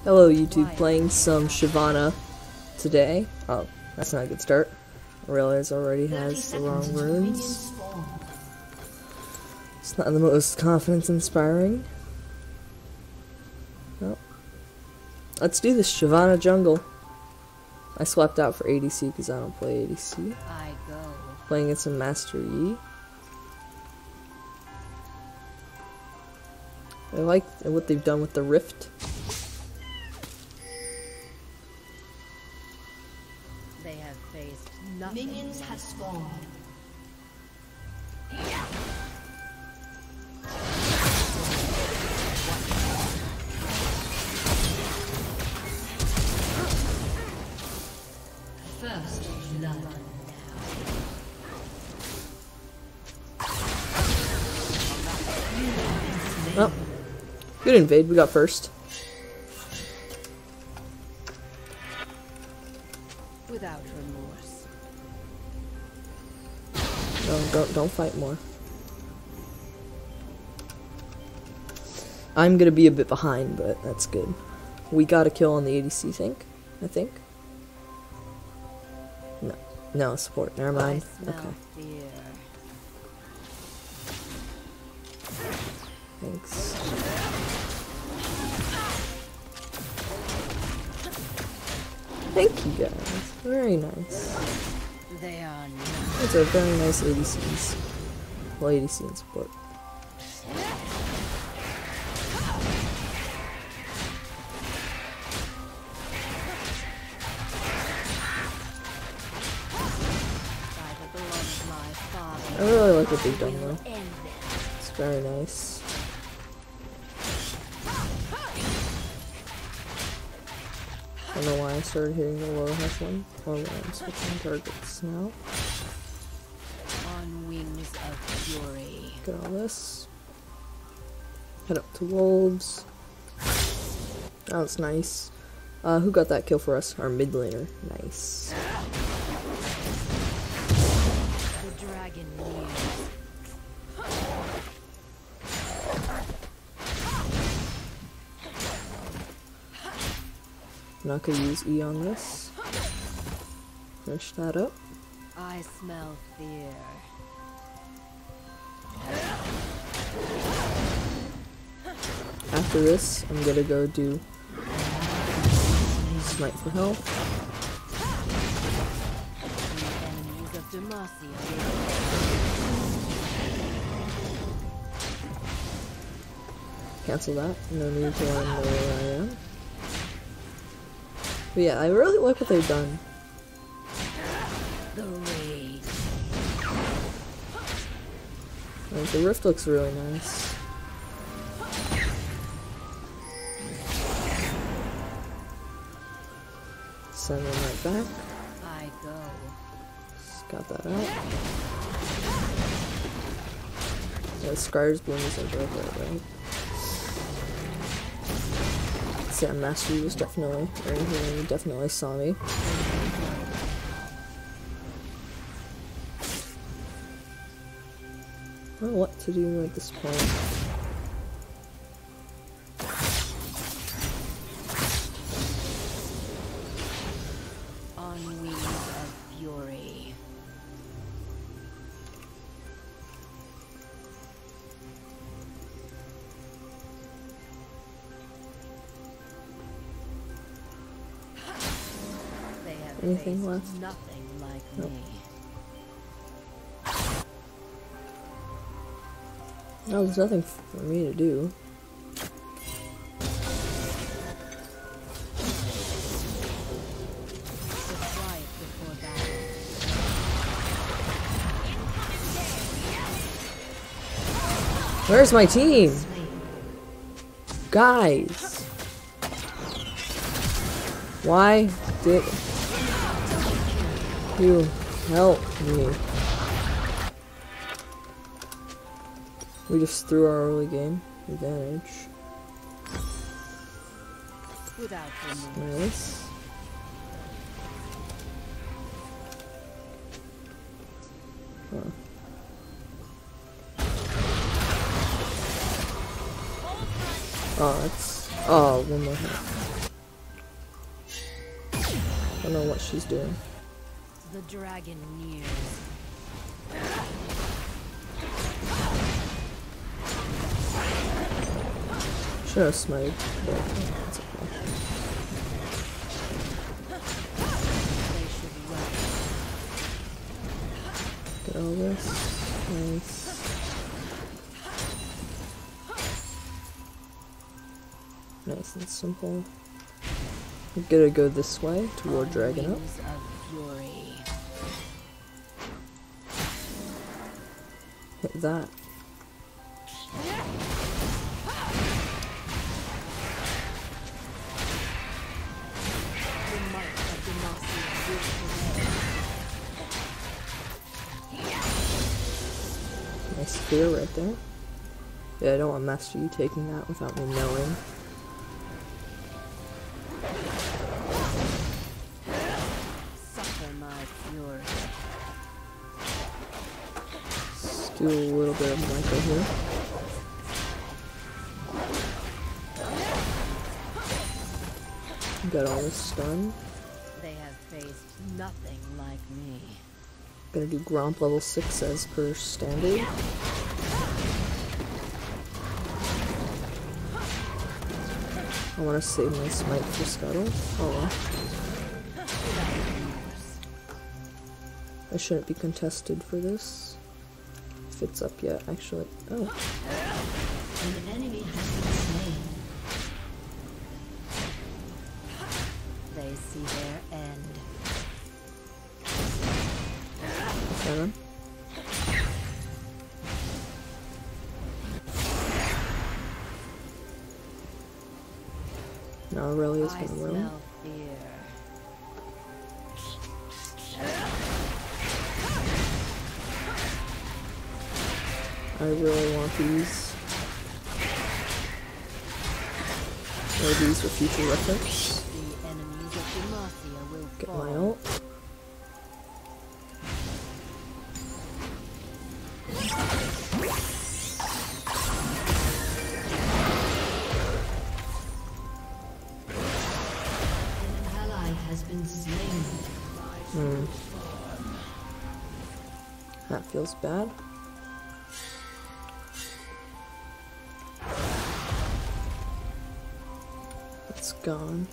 Hello YouTube, playing some Shyvana today. Oh, that's not a good start. I realize already has the wrong runes. It's not the most confidence inspiring. Well, let's do this Shyvana jungle. I swapped out for ADC because I don't play ADC. Playing against some Master Yi. I like what they've done with the Rift. They have faced nothing. Minions have spawned. First blood. Oh, good invade. We got first. Without remorse. No, don't fight more. I'm gonna be a bit behind, but that's good. We got a kill on the ADC, I think. No, support. Never mind. Okay. Fear. Thanks. Thank you guys. Very nice. They are Those are very nice ADCs. Well, ADC and support. I really like what they've done though. It's very nice. I don't know why I started hitting the low half one. Oh, I'm switching targets now. on wings of fury. Get all this. Head up to wolves. That was nice. Who got that kill for us? Our mid laner. Nice. The dragon nears. I'm not gonna use E on this. Finish that up. I smell fear. After this, I'm gonna go do Smite for health. The enemies of Demacia. Cancel that. No need to let them know where I am. But yeah, I really like what they've done. The rage. Like, the Rift looks really nice. Send them right back. I go. Just got that out. Yeah, Scar's Bloom is like right there, right? Yeah, Master Yi was definitely right here. He definitely saw me. I don't know what to do at this point. On wings of fury. They have Anything faced left? nothing like Nope. me. No, there's nothing for me to do. So quiet before battle. Where's my team? Guys! Why did you help me? We just threw our early game advantage. Without remorse. Nice. Huh. Oh, it's... Oh, one more hit. don't know what she's doing. The dragon nears. Should have smited, but that's okay. They should run. Get all this. Nice. Nice and simple. We're gonna go this way toward Dragon Up. Wings of fury. Hit that. The might of Demacia will Nice spear right there. Yeah, I don't want Master Yi taking that without me knowing. suffer my fury. Let's do a little bit of Micro here. Got all this stun. They have faced nothing like me. Gonna do Gromp level 6 as per standard. I want to save my smite for Scuttle. Oh well. I shouldn't be contested for this. If it's up yet, actually. Oh. An enemy has been slain. They see their end. Okay then. Now Aurelia's I gonna run. smell fear. I really want these. Or these for future reference. The enemies of Demacia will Get fall. my ult. An ally has been slain. That feels bad. It's gone.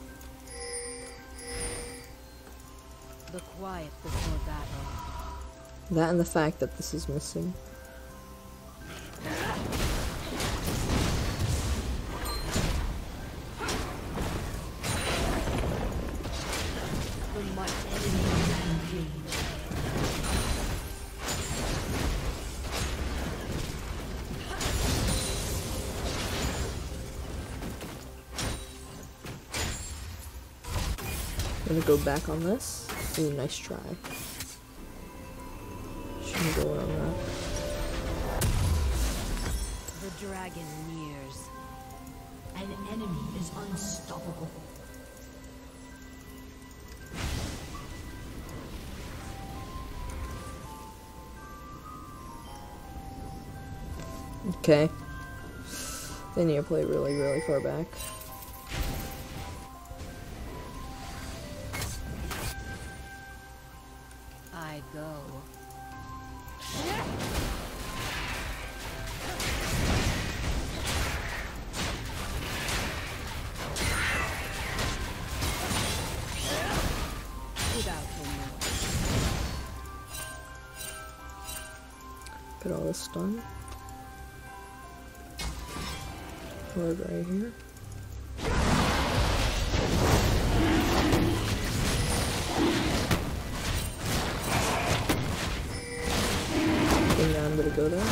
The quiet before battle. That and the fact that this is missing. The might enemy rampage. Gonna go back on this. Ooh, nice try. Shouldn't go on that. The dragon nears. An enemy is unstoppable. Okay. They need to play really, really far back. I go. Without remorse. Put all this stun. Word right here. Think now I'm gonna go there.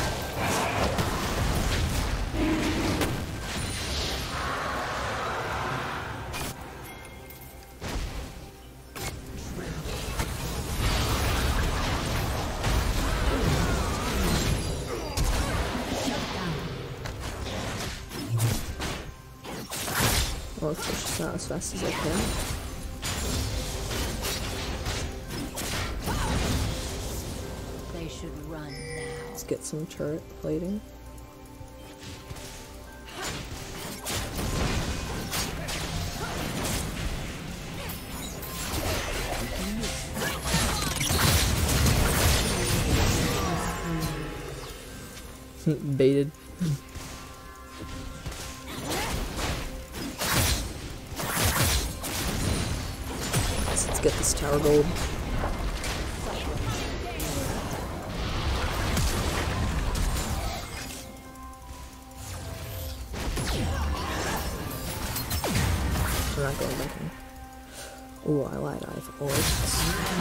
Well, let's push this out as fast as I can. They should run now. Let's get some turret plating. Baited. Let's get this tower gold. I'm not going back in. Ooh, I lied. I have ults.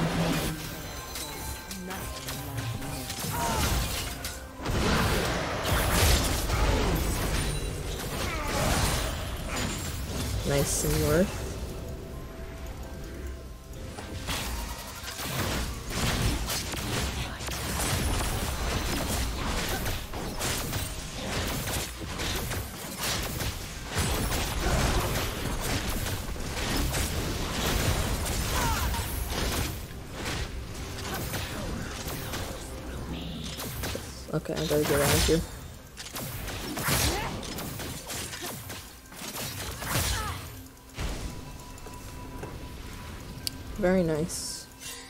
Nice and worth. Okay, I gotta get out of here. Very nice.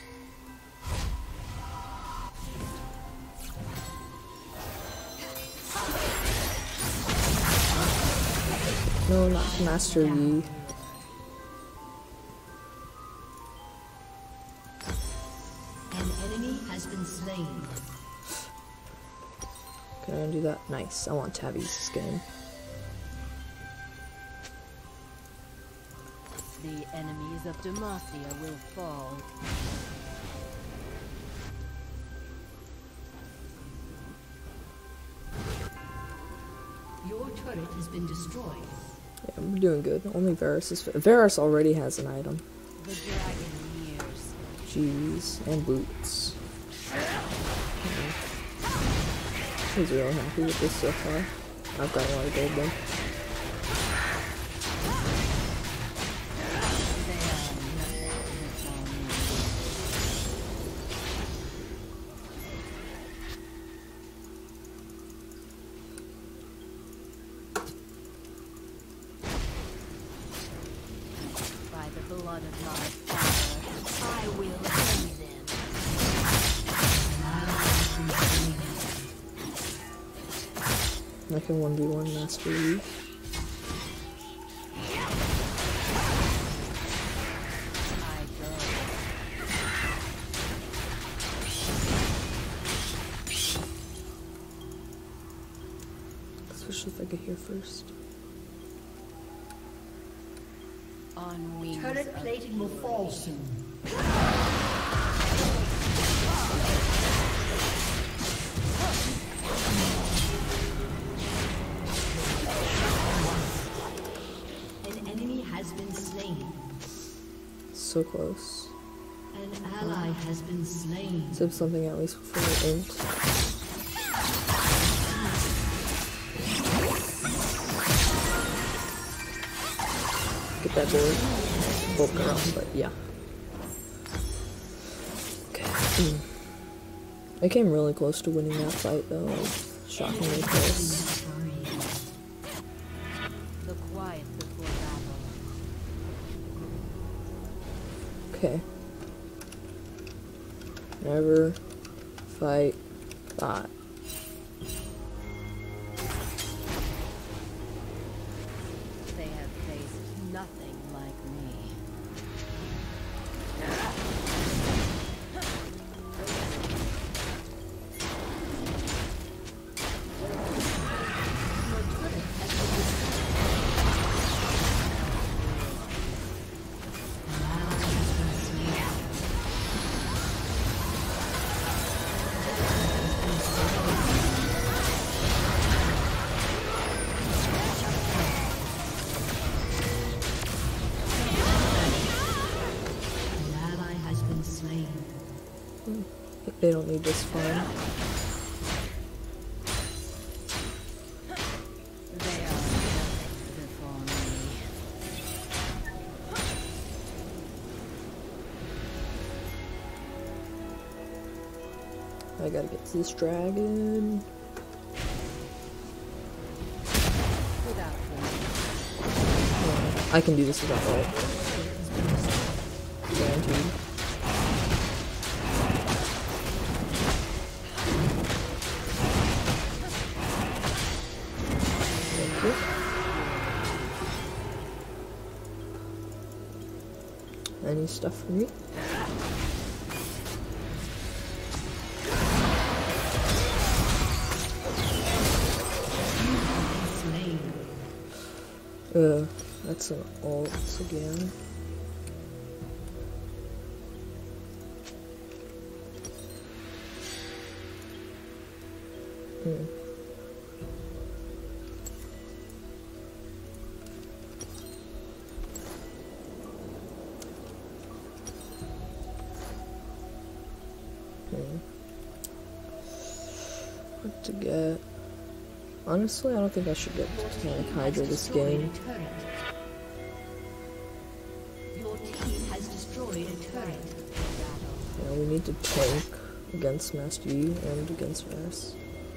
No, not Master Yi. An enemy has been slain. Can I do that? Nice. I want Tabby's skin. The enemies of Demacia will fall. Your turret has been destroyed. Yeah, we're doing good. Only Varus is. Varus already has an item. The dragon years. Jeez, and boots. He's really happy with this so far. I've got a lot of gold though. By the blood of my father, I will end them. I can 1v1 Master Yi. Especially if I get here first. On wings Turret of plating will fall soon. An enemy has been slain. So close. An ally has been slain. Sip something at least before it ends. Get that board. Both around, but yeah. Okay. I came really close to winning that fight though. Shockingly close. the quiet before battle. Okay. Never fight bot. They have faced nothing like me. They don't need this farm. They are nothing before me. I gotta get to this dragon. Without I can do this without ult. Guaranteed. Any stuff for me? That's an ult again. What to get? Honestly, I don't think I should get like Hydra this game. Your team has destroyed a turret. Yeah, we need to tank against Master Yi and against Varus.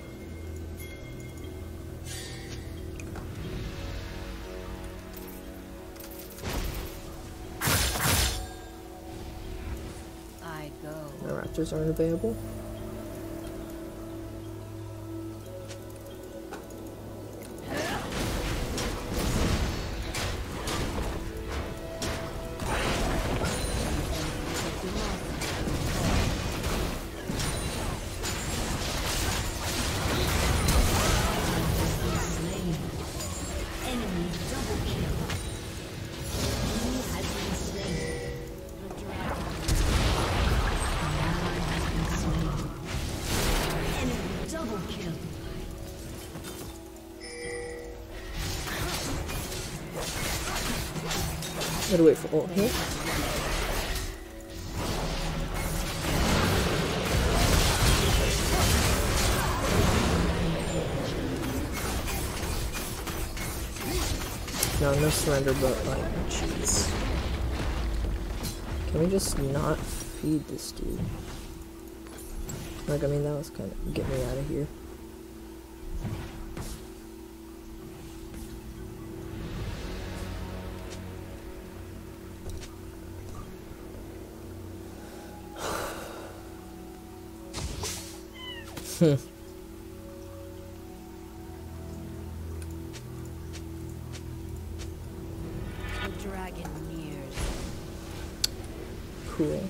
I go. The Raptors aren't available. Gotta wait for ult here. No surrender, but like, jeez. Can we just not feed this dude? Like, I mean, that was kind of get me out of here. The dragon nears. Cool.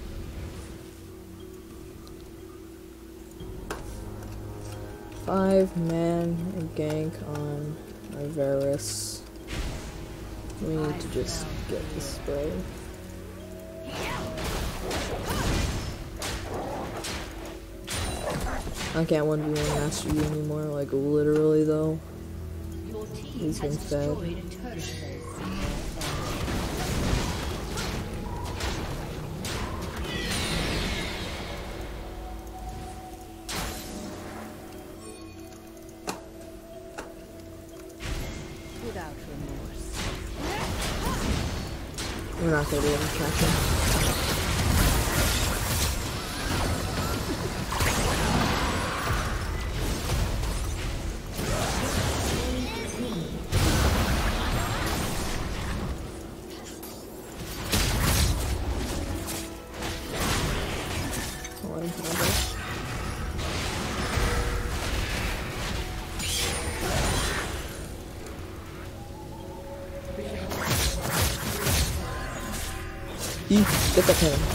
Five-man gank on Varus. We need to just get the spray. I can't 1v1 Master Yi anymore, like literally though. He's been fed. Without remorse. We're not gonna be able to catch him. Get the cannon.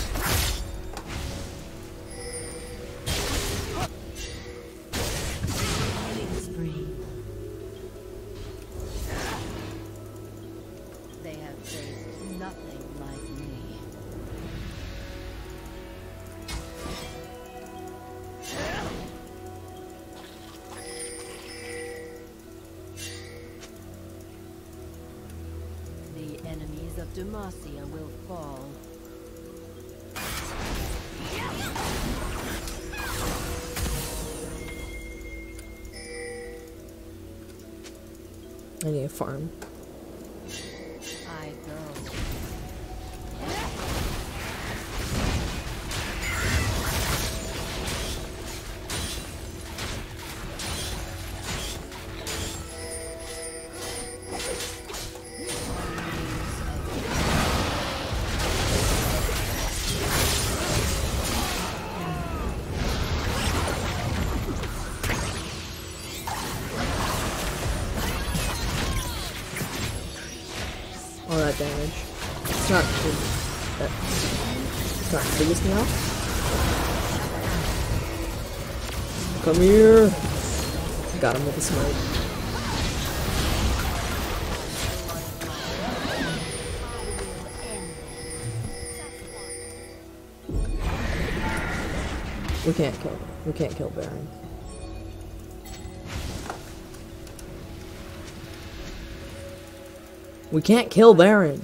They have faced nothing like me. The enemies of Demacia will fall. I need a farm. I go. all that damage. It's not it's not the biggest now. Come here. Got him with a smoke. We can't kill him. We can't kill Baron. We can't kill Baron.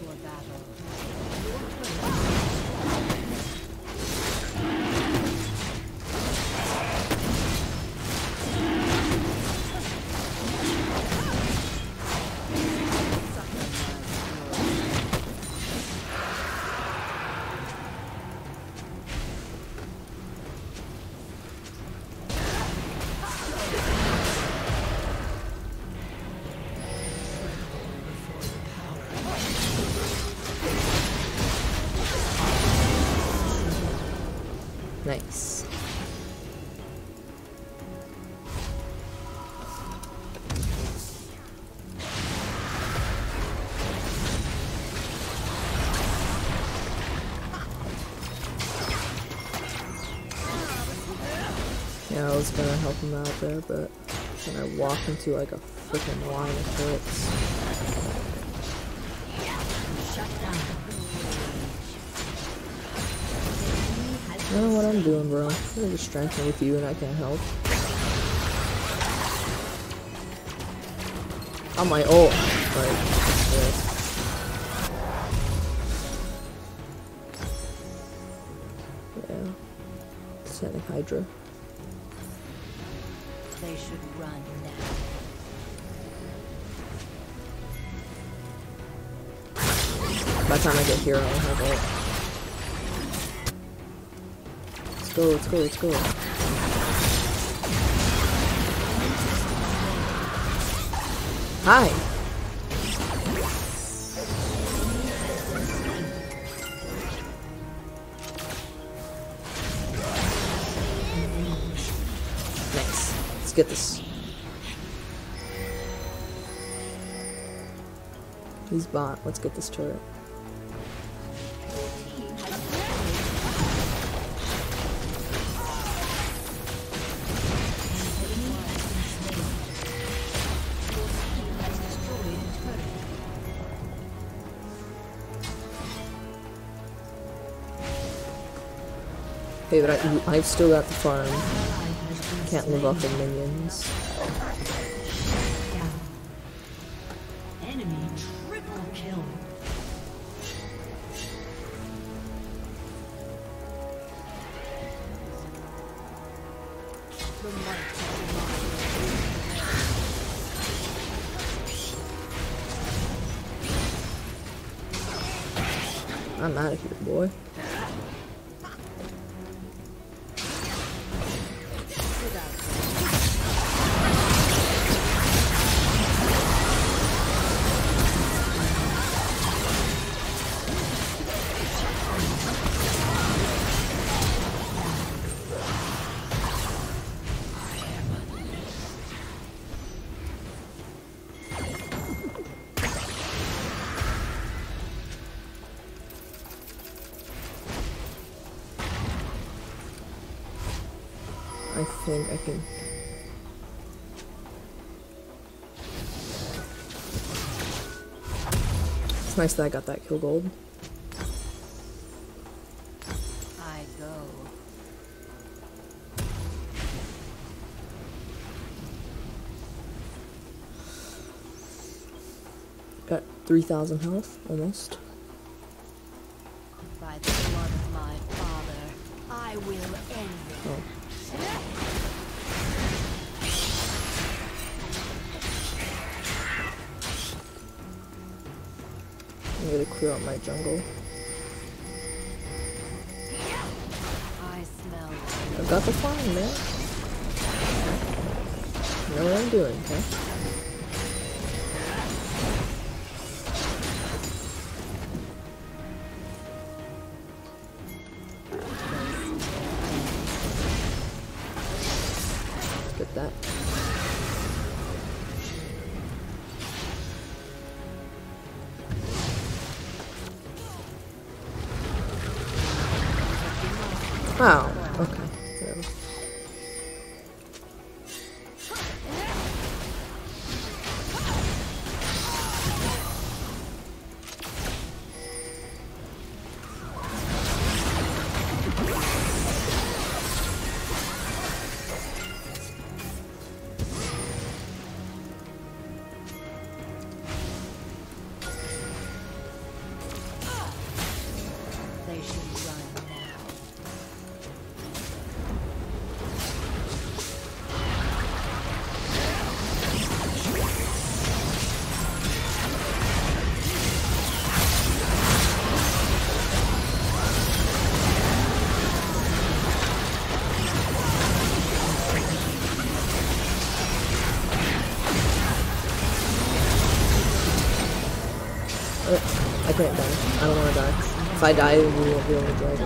Nice. Yeah, I was gonna help him out there, but then I walked into like a freaking line of turrets. I don't know what I'm doing, bro. I'm really just strengthening with you and I can't help. On my ult. Like, this. Yeah. Sending Hydra. They should run now. By the time I get here, I'll have ult. Let's go, let's go, let's go. Hi! Nice. Let's get this. He's bot. Let's get this turret. Hey, but I've still got the farm. Can't live off the minions. Enemy triple kill. I'm out of here, boy. I think I can. It's nice that I got that kill gold. I go. Got 3,000 health, almost. By the blood of my father, I will end it. Oh. I'm gonna clear out my jungle. I smell. I've got the farm, man. I know what I'm doing, okay? Get that. Oh, okay. Whatever. They should run now. I can't die. I don't want to die. If I die, we won't be able to drag it.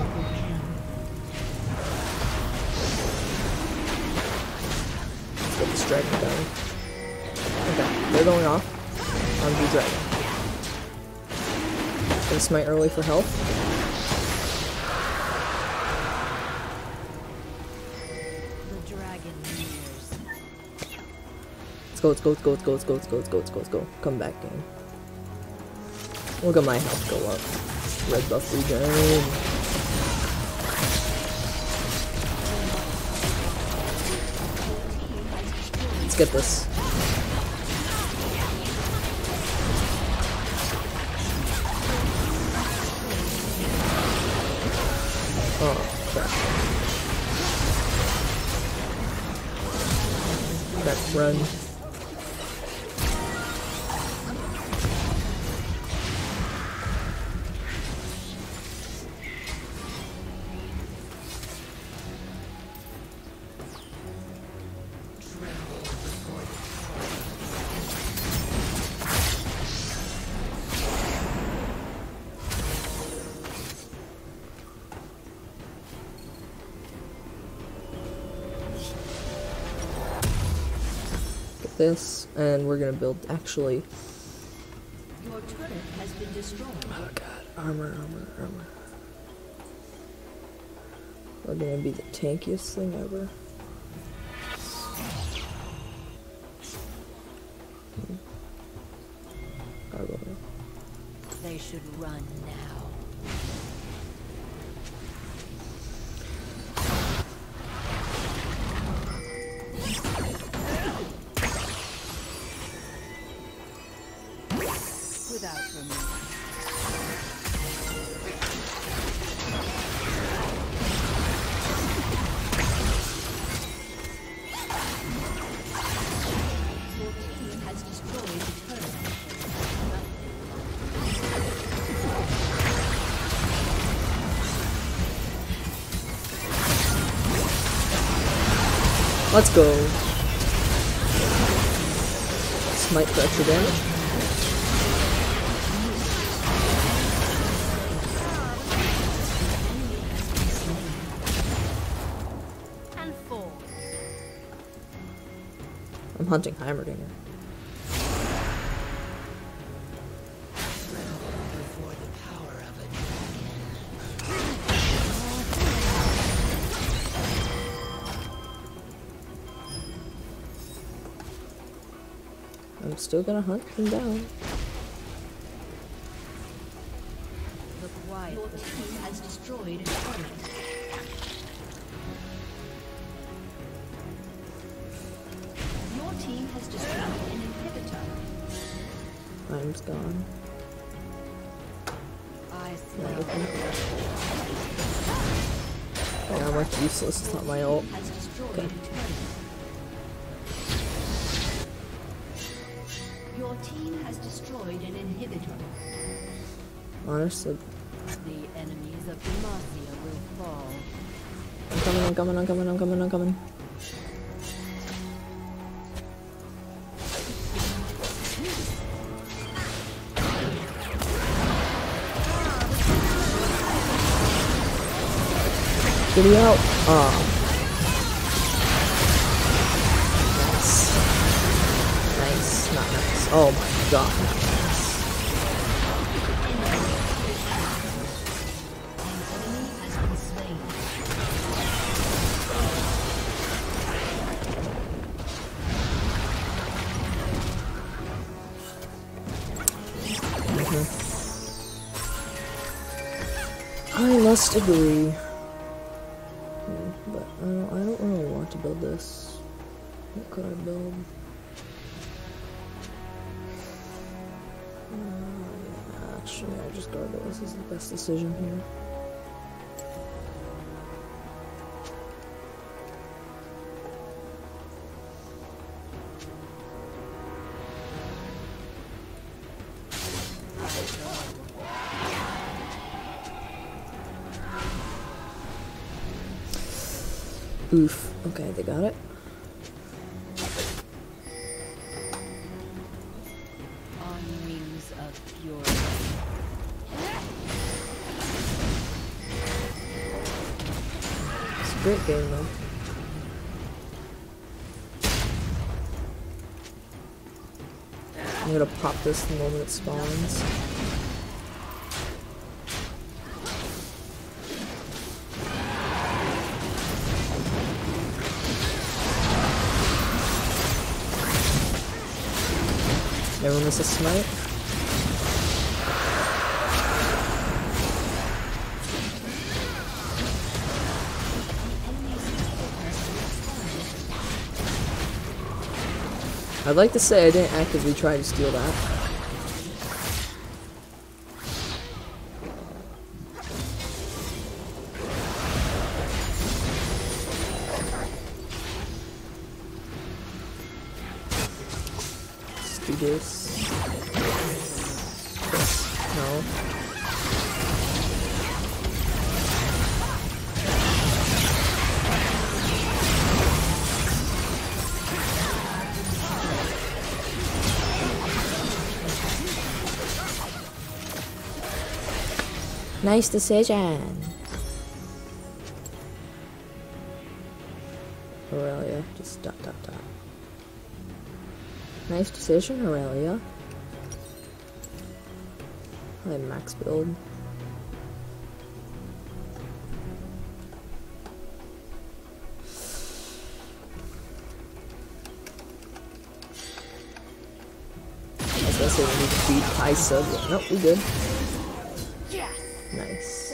Let's get this dragon down. Okay, they're going off. On the dragon. Gonna smite early for health. The dragon nears. Let's go, let's go, let's go, let's go, let's go, let's go, let's go, let's go, let's go. Come back, game. Look at my health go up. Red buff regen. Let's get this. Oh, crap. Back run. This, and we're gonna build actually. Your turret has been destroyed. Oh god, armor. We're gonna be the tankiest thing ever. They should run now. Without removing. Your team has destroyed the turret. Let's go. Smite for extra damage. And 4. I'm hunting Heimerdinger. I'm still gonna hunt him down. The quiet. Your team has destroyed a turret. Your team has destroyed an inhibitor. Time's gone. I smell. Yeah, I'm like useless. It's not my ult. Has destroyed Okay. a turret. Your team has destroyed an inhibitor. Honestly, The enemies of Demacia will fall. I'm coming. Get me out! Nice. Not nice. Oh my god. An enemy has been slain. I must agree. But I don't really want to build this. What could I build? Yeah, actually, I'll just gargle. This is the best decision here. Oof. Okay, they got it. On wings of fury. It's a great game, though. I'm gonna pop this the moment it spawns. Everyone miss a smite? I'd like to say I didn't actively try to steal that. Let's do this. No. Nice decision. Aurelia, just dot dot dot. Nice decision, Aurelia. I have max build. I was gonna say we need to feed high sub. Nope, we good. Nice.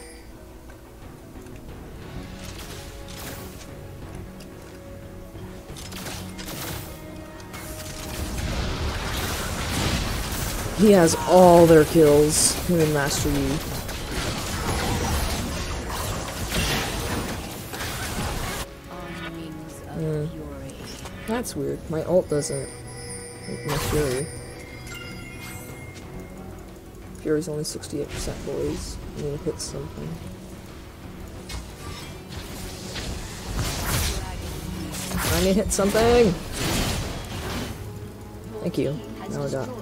He has all their kills, him and Master Yi. On wings of fury. That's weird. My ult doesn't. Like my Fury. Fury's only 68%, boys. I need to hit something. I need to hit something! Thank you. Now I got.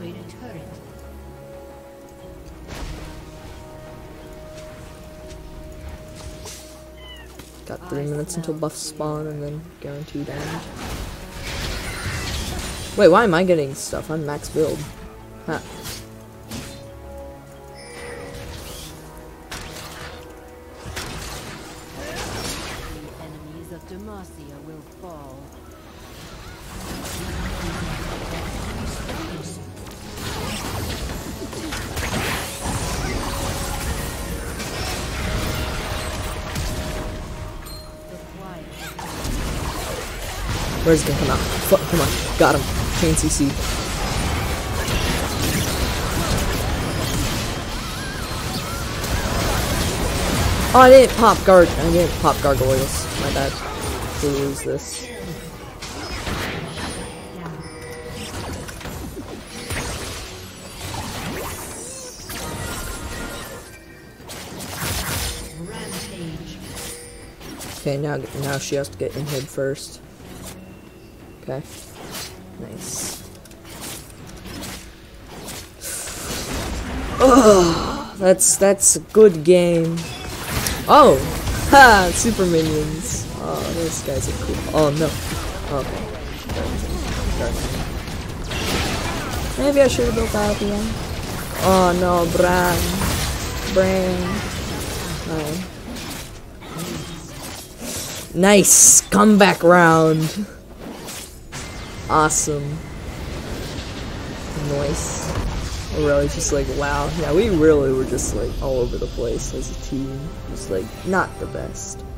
Got 3 minutes until buffs spawn and then guaranteed end. Wait, why am I getting stuff? I'm max build. Ha. Demacia will fall. Where's it gonna come out? Come on, got him. Chain CC. Oh, I didn't pop gargoyles. My bad. To lose this. Okay, now she has to get in hid first. Okay. Nice. Oh, that's a good game. Oh, ha! Super minions. Oh, those guys are cool. Oh no. Okay. Maybe I should have built that again. Oh no, Bran. Oh. Nice comeback round. Awesome. Nice. Really, just like, wow. Yeah, we really were just like all over the place as a team. Just like, not the best.